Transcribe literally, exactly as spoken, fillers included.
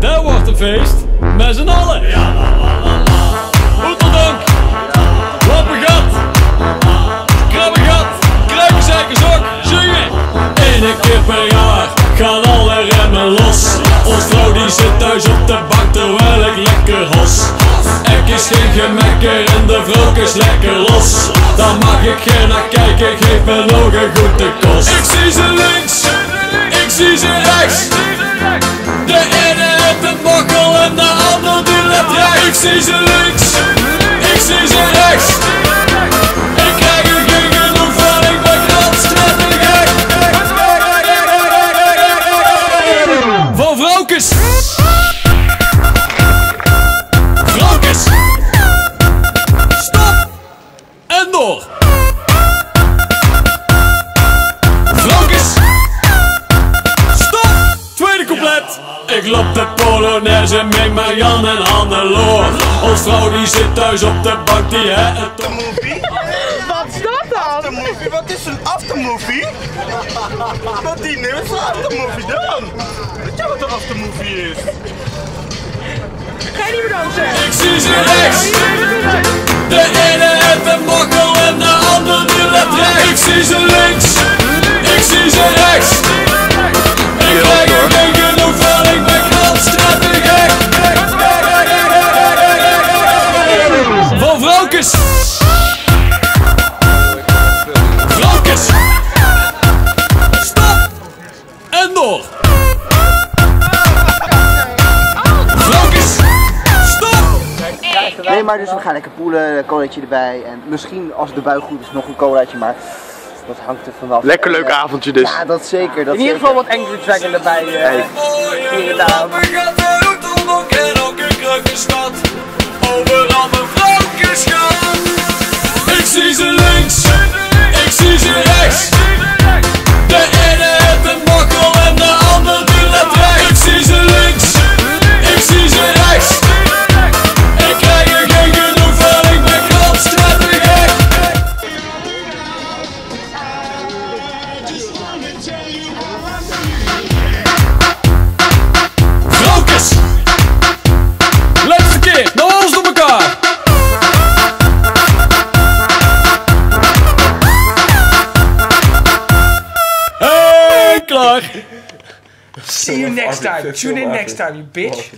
Het wordt een feest met z'n allen. Oeteldank, lappengat, krabbengat, kruikenzeikers ook, zingen. Eén keer per jaar gaan alle remmen los. Ons vrouw die zit thuis op de bank terwijl ik lekker hos. Ik is geen gemekker en de vrouw is lekker los. Daar mag ik geen naar kijken, geef me nog een goede kost. Ik zie ze links, ik zie ze rechts. De ene heeft een bokkel en de ander die let rechts. Ik zie ze links, ik zie ze rechts. Ik krijg er geen genoeg van, ik ben knapstrettigek. Van vrouwkes. Vrouwkes. Stop. En door. Vrouwkes. Stop. Tweede couplet. Ik loop de Polonaise met Marianne en Hannelore. Ons vrouw die zit thuis op de bank, die hè het Aftermovie? Wat is dat dan? Aftermovie? Wat is een aftermovie? Wat die nu is een aftermovie dan? Weet je wat een aftermovie is? Ga je niet meer dansen? Ik zie ze rechts. De ene heeft een mokkel en de ander die let rechts. Ik zie ze links. Ik zie ze rechts. Ik krijg er geen genoeg van, ik ben knapstrettigek. Van vrouwkes. Vrouwkes. Stop. En door. Vrouwkes. Stop. Nee, maar dus we gaan lekker poelen, een colaatje erbij en misschien als de bui goed is nog een colaatje, maar dat hangt er vanaf. Lekker leuk avondje dus. Ja, dat zeker. Dat In ieder geval wat Angry Dragon erbij. Uh, hey. Hier gedaan. En ook een krukkenstad. Overal mijn vrouwkes gaan. Ik zie ze links. Ik zie ze rechts. De ene heeft een mokkel en de ander die let rechts. Ik zie ze links. Ik zie ze rechts. Ik krijg er geen genoeg van, ik ben knapstrettigek. Vrouwkes. Laatste keer, nou alles door elkaar. Hey, klaar. See you next time. Tune in next time, you bitch.